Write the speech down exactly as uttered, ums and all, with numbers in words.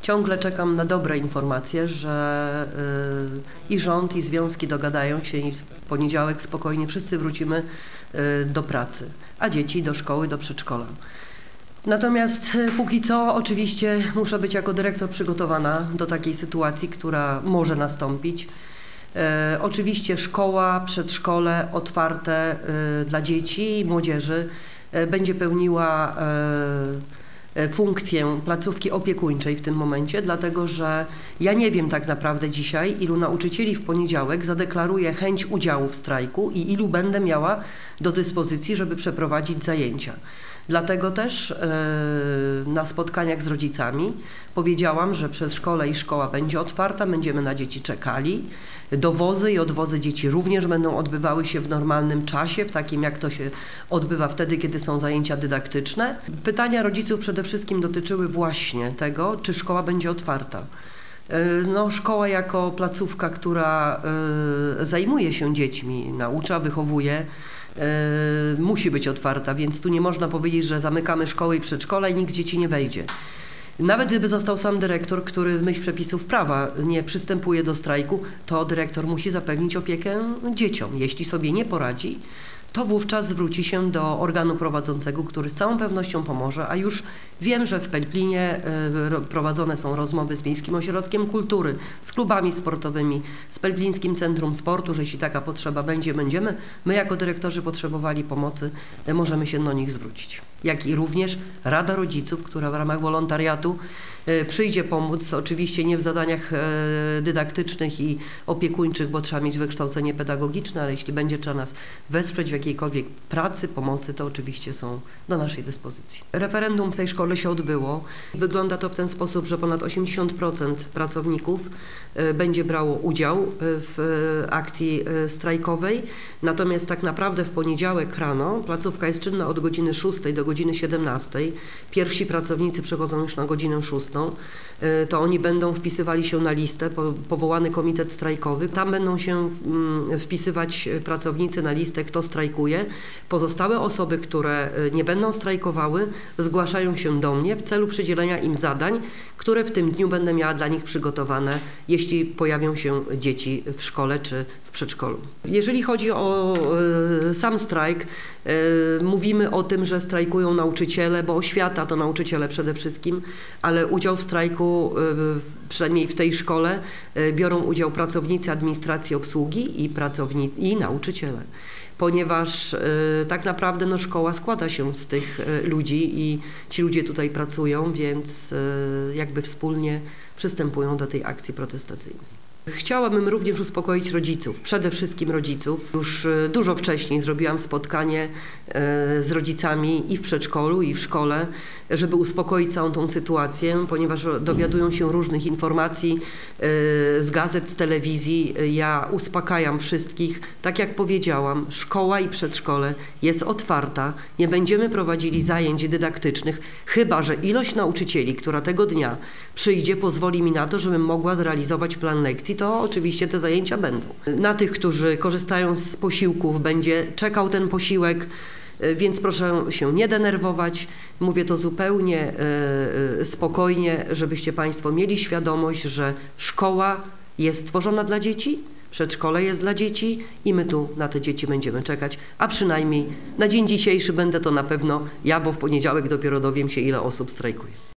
Ciągle czekam na dobre informacje, że y, i rząd, i związki dogadają się i w poniedziałek spokojnie wszyscy wrócimy y, do pracy, a dzieci do szkoły, do przedszkola. Natomiast y, póki co oczywiście muszę być jako dyrektor przygotowana do takiej sytuacji, która może nastąpić. E, oczywiście szkoła, przedszkole otwarte e, dla dzieci i młodzieży e, będzie pełniła e, funkcję placówki opiekuńczej w tym momencie, dlatego że ja nie wiem tak naprawdę dzisiaj, ilu nauczycieli w poniedziałek zadeklaruje chęć udziału w strajku i ilu będę miała do dyspozycji, żeby przeprowadzić zajęcia. Dlatego też yy, na spotkaniach z rodzicami powiedziałam, że przedszkole i szkoła będzie otwarta, będziemy na dzieci czekali. Dowozy i odwozy dzieci również będą odbywały się w normalnym czasie, w takim jak to się odbywa wtedy, kiedy są zajęcia dydaktyczne. Pytania rodziców przede wszystkim dotyczyły właśnie tego, czy szkoła będzie otwarta. No, szkoła jako placówka, która y, zajmuje się dziećmi, naucza, wychowuje, y, musi być otwarta, więc tu nie można powiedzieć, że zamykamy szkoły i przedszkola i nikt dzieci nie wejdzie. Nawet gdyby został sam dyrektor, który w myśl przepisów prawa nie przystępuje do strajku, to dyrektor musi zapewnić opiekę dzieciom. Jeśli sobie nie poradzi, to wówczas zwróci się do organu prowadzącego, który z całą pewnością pomoże, a już wiem, że w Pelplinie prowadzone są rozmowy z Miejskim Ośrodkiem Kultury, z klubami sportowymi, z Pelplińskim Centrum Sportu, że jeśli taka potrzeba będzie, będziemy. My jako dyrektorzy potrzebowali pomocy, możemy się do nich zwrócić. Jak i również Rada Rodziców, która w ramach wolontariatu przyjdzie pomóc, oczywiście nie w zadaniach dydaktycznych i opiekuńczych, bo trzeba mieć wykształcenie pedagogiczne, ale jeśli będzie trzeba nas wesprzeć w jakiejkolwiek pracy, pomocy, to oczywiście są do naszej dyspozycji. Referendum w tej szkole się odbyło. Wygląda to w ten sposób, że ponad osiemdziesiąt procent pracowników będzie brało udział w akcji strajkowej, natomiast tak naprawdę w poniedziałek rano placówka jest czynna od godziny szóstej do godziny siedemnastej. Pierwsi pracownicy przechodzą już na godzinę szóstą. To oni będą wpisywali się na listę, powołany komitet strajkowy. Tam będą się wpisywać pracownicy na listę, kto strajkuje. Pozostałe osoby, które nie będą strajkowały, zgłaszają się do mnie w celu przydzielenia im zadań, które w tym dniu będę miała dla nich przygotowane, jeśli pojawią się dzieci w szkole czy w przedszkolu. Jeżeli chodzi o e, sam strajk, e, mówimy o tym, że strajkują nauczyciele, bo oświata to nauczyciele przede wszystkim, ale udział w strajku, e, przynajmniej w tej szkole, e, biorą udział pracownicy administracji obsługi i, pracownicy, i nauczyciele. Ponieważ y, tak naprawdę no, szkoła składa się z tych y, ludzi i ci ludzie tutaj pracują, więc y, jakby wspólnie przystępują do tej akcji protestacyjnej. Chciałabym również uspokoić rodziców, przede wszystkim rodziców. Już dużo wcześniej zrobiłam spotkanie z rodzicami i w przedszkolu, i w szkole, żeby uspokoić całą tą sytuację, ponieważ dowiadują się różnych informacji z gazet, z telewizji. Ja uspokajam wszystkich. Tak jak powiedziałam, szkoła i przedszkole jest otwarta. Nie będziemy prowadzili zajęć dydaktycznych, chyba że ilość nauczycieli, która tego dnia przyjdzie, pozwoli mi na to, żebym mogła zrealizować plan lekcji, to oczywiście te zajęcia będą. Na tych, którzy korzystają z posiłków, będzie czekał ten posiłek, więc proszę się nie denerwować. Mówię to zupełnie e, spokojnie, żebyście Państwo mieli świadomość, że szkoła jest stworzona dla dzieci, przedszkole jest dla dzieci i my tu na te dzieci będziemy czekać, a przynajmniej na dzień dzisiejszy będę to na pewno ja, bo w poniedziałek dopiero dowiem się, ile osób strajkuje.